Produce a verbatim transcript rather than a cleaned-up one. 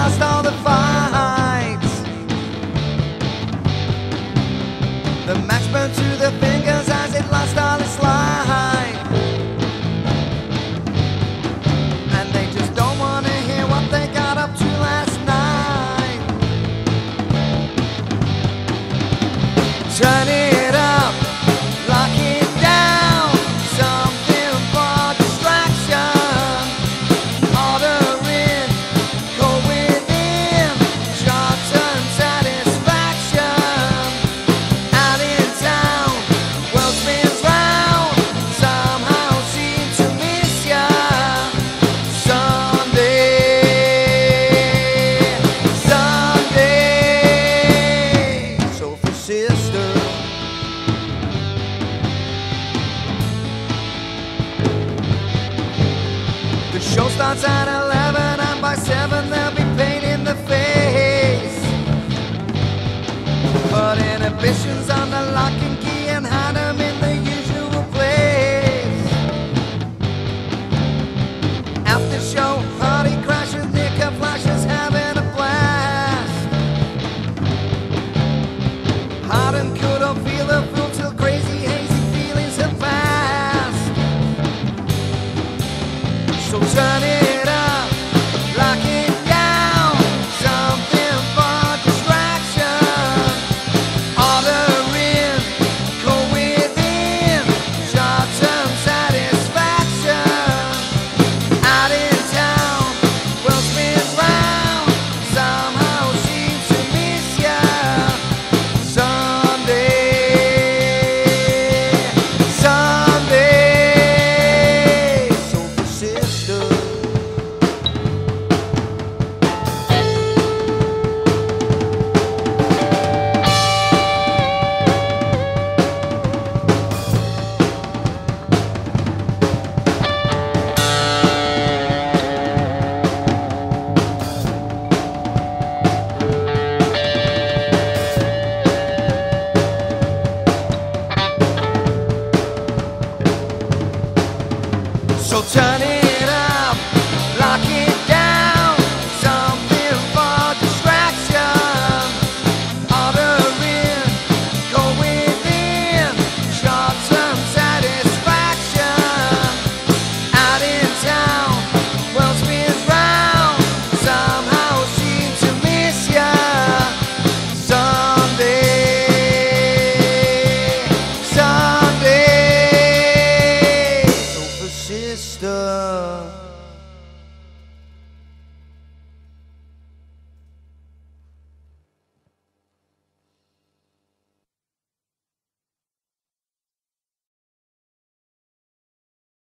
lost all the fights. The match burned through the fingers as it lost all its light. And they just don't want to hear what they got up to last night. Turn it up, lock it down, something for distraction. Order in, go within, short-term satisfaction. Out in town, world spins round, somehow seem to miss ya. Sunday, Sunday, Sophie sister. The show starts at eleven and by seven they'll be paid in the face. But inhibitions are